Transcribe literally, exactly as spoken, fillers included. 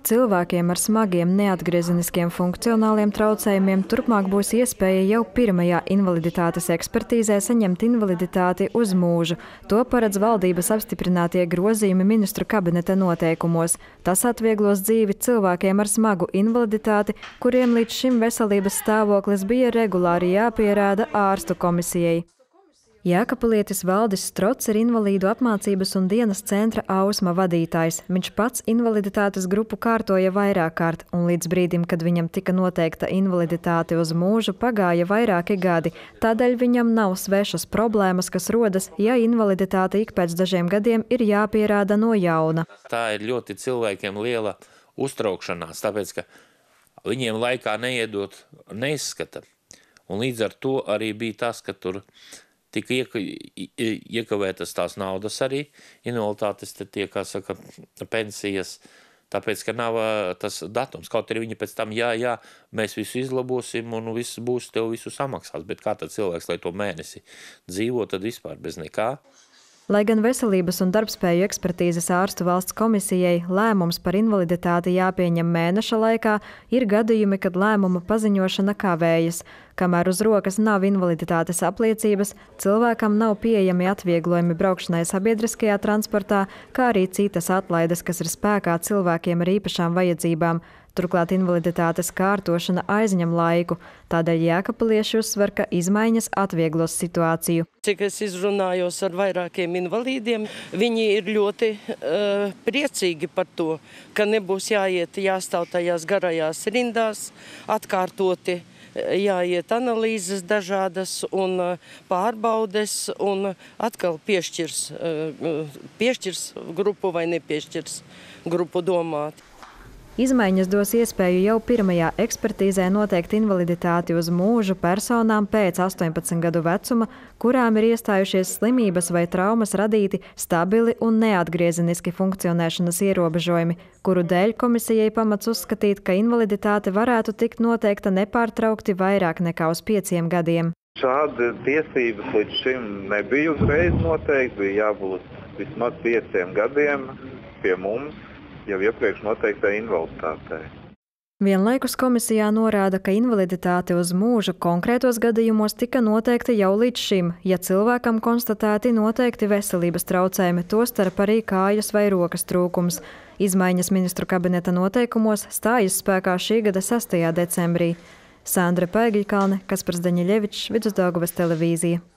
Cilvēkiem ar smagiem neatgriezeniskiem funkcionāliem traucējumiem turpmāk būs iespēja jau pirmajā invaliditātes ekspertīzē saņemt invaliditāti uz mūžu. To paredz valdības apstiprinātie grozījumi ministru kabineta noteikumos. Tas atvieglos dzīvi cilvēkiem ar smagu invaliditāti, kuriem līdz šim veselības stāvoklis bija regulāri jāpierāda ārstu komisijai. Jēkabpilietis Valdis Strots ir invalīdu apmācības un dienas centra Ausma vadītājs. Viņš pats invaliditātes grupu kārtoja vairāk kārt, un līdz brīdim, kad viņam tika noteikta invaliditāte uz mūžu, pagāja vairāki gadi. Tādēļ viņam nav svešas problēmas, kas rodas, ja invaliditāte ik pēc dažiem gadiem ir jāpierāda no jauna. Tā ir ļoti cilvēkiem liela uztraukšanās, tāpēc, ka viņiem laikā neiedot neizskata. Un līdz ar to arī bija tas, ka tur tika iekavētas tās naudas arī, invaliditātes, tad tie, kā saka, pensijas, tāpēc, ka nav tas datums. Kaut arī viņi pēc tam, jā, jā, mēs visu izlabosim un viss būs, tev visu samaksās, bet kā tad cilvēks, lai to mēnesi dzīvo, tad vispār bez nekā. Lai gan veselības un darbspēju ekspertīzes ārstu valsts komisijai lēmums par invaliditāti jāpieņem mēneša laikā, ir gadījumi, kad lēmuma paziņošana kavējas. Kamēr uz rokas nav invaliditātes apliecības, cilvēkam nav pieejami atvieglojumi braukšanai sabiedriskajā transportā, kā arī citas atlaides, kas ir spēkā cilvēkiem ar īpašām vajadzībām. Turklāt invaliditātes kārtošana aizņem laiku, tādēļ jēkabpilieši uzsver, ka izmaiņas atvieglos situāciju. Cik es izrunājos ar vairākiem invalīdiem, viņi ir ļoti uh, priecīgi par to, ka nebūs jāiet, jāstāv tajās garajās rindās, atkārtoti jāiet analīzes dažādas un pārbaudes un atkal piešķirs, uh, piešķirs grupu vai nepiešķirs grupu domāt. Izmaiņas dos iespēju jau pirmajā ekspertīzē noteikt invaliditāti uz mūžu personām pēc astoņpadsmit gadu vecuma, kurām ir iestājušies slimības vai traumas radīti stabili un neatgriezeniski funkcionēšanas ierobežojumi, kuru dēļ komisijai pamats uzskatīt, ka invaliditāte varētu tikt noteikta nepārtraukti vairāk nekā uz pieciem gadiem. Šāda tiesības līdz šim nebija uzreiz noteikti, bija jābūt vismaz pieciem gadiem pie mums jau iepriekš noteiktai invaliditātei. Vienlaikus komisijā norāda, ka invaliditāte uz mūžu konkrētos gadījumos tika noteikta jau līdz šim, ja cilvēkam konstatēti noteikti veselības traucējumi, tostarp arī kājas vai rokas trūkums. Izmaiņas ministru kabineta noteikumos stājas spēkā šī gada sastajā decembrī. Sandra Paigļkalne, Kaspars Daņiļevičs, Vidusdaugavas televīzija.